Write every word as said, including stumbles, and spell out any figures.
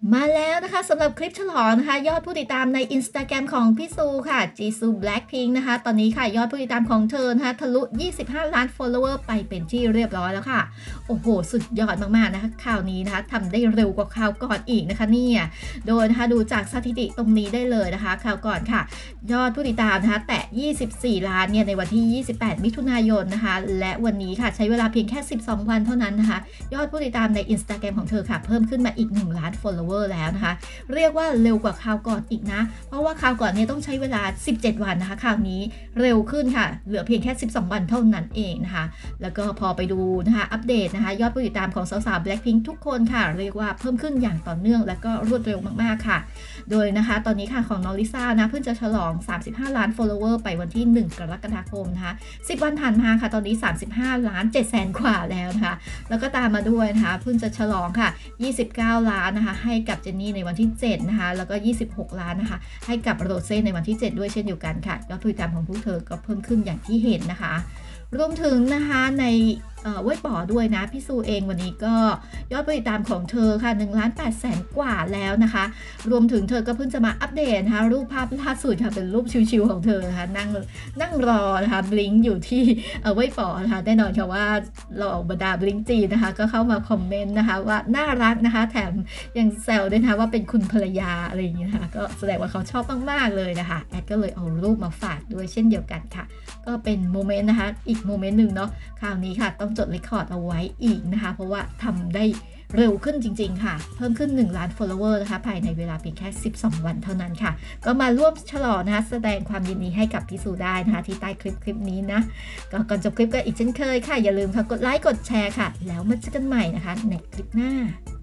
มาแล้วนะคะสำหรับคลิปฉลองนะคะยอดผู้ติดตามใน Instagram ของพี่ซูค่ะจีซู Blackpink นะคะตอนนี้ค่ะยอดผู้ติดตามของเธอนะคะทะลุ ยี่สิบห้า ล้าน follower ไปเป็นที่เรียบร้อยแล้วค่ะโอ้โหสุดยอดมากๆนะคะข่าวนี้นะคะทำได้เร็วกว่าข่าวก่อนอีกนะคะเนี่ยโดยนะคะดูจากสถิติตรงนี้ได้เลยนะคะข่าวก่อนค่ะยอดผู้ติดตามนะคะแตะยี่สิบสี่ล้านเนี่ยในวันที่ ยี่สิบแปด มิถุนายนนะคะและวันนี้ค่ะใช้เวลาเพียงแค่สิบสองวันเท่านั้นนะคะยอดผู้ติดตามใน Instagram ของเธอค่ะเพิ่มขึ้นมาอีกหนึ่งล้าน follower แล้วนะคะเรียกว่าเร็วกว่าคราวก่อนอีกนะเพราะว่าคราวก่อนเนี่ยต้องใช้เวลาสิบเจ็ดวันนะคะคราวนี้เร็วขึ้นค่ะเหลือเพียงแค่สิบสองวันเท่านั้นเองนะคะแล้วก็พอไปดูนะคะอัปเดตนะคะยอดผู้ติดตามของสาวๆ Blackpink ทุกคนค่ะเรียกว่าเพิ่มขึ้นอย่างต่อเนื่องและก็รวดเร็วมากๆค่ะโดยนะคะตอนนี้ค่ะของน้องลิซ่านะเพิ่งจะฉลองสามสิบห้าล้าน follower ไปวันที่หนึ่งกรกฎาคมนะคะสิบวันผ่านมาค่ะตอนนี้สามสิบห้าล้านเจ็ดแสนกว่าแล้วนะคะแล้วก็ตามมาด้วยนะคะเพิ่งจะฉลองค่ะยี่สิบเก้าล้านนะคะให้กับเจนนี่ในวันที่เจ็ดนะคะแล้วก็ยี่สิบหกล้านนะคะให้กับโรเซ่ในวันที่เจ็ดด้วยเช่นเดียวกันค่ะยอดผู้ติดตามของพวกเธอก็เพิ่มขึ้นอย่างที่เห็นนะคะรวมถึงนะคะในเว็บป๋อด้วยนะพี่ซูเองวันนี้ก็ยอดผู้ติดตามของเธอค่ะหนึ่งล้านแปดแสนกว่าแล้วนะคะรวมถึงเธอก็เพิ่งจะมาอัปเดตนะคะรูปภาพล่าสุดค่ะเป็นรูปชิวๆของเธอนะคะนั่งนั่งรอนะคะบลิงอยู่ที่เว็บป๋อนะคะแน่นอนค่ะว่าเราบรรดาบลิงจีนะคะก็เข้ามาคอมเมนต์นะคะว่าน่ารักนะคะแถมยังแซวด้วยนะคะว่าเป็นคุณภรรยาอะไรอย่างเงี้ยนะคะก็แสดงว่าเขาชอบมากๆเลยนะคะแอดก็เลยเอารูปมาฝากด้วยเช่นเดียวกันค่ะก็เป็นโมเมนต์นะคะอีกโมเมนต์หนึ่งเนาะคราวนี้ค่ะต้องจดเรคคอร์ดเอาไว้อีกนะคะเพราะว่าทำได้เร็วขึ้นจริงๆค่ะเพิ่มขึ้นหนึ่งล้าน follower นะคะภายในเวลาเพียงแค่สิบสองวันเท่านั้นค่ะก็มาร่วมฉลองนะคะแสดงความยินดีให้กับพี่ซูได้นะคะที่ใต้คลิปคลิปนี้นะก็ก่อนจบคลิปก็อีกเช่นเคยค่ะอย่าลืมค่ะกดไลค์กดแชร์ค่ะแล้วมาเจอกันใหม่นะคะในคลิปหน้า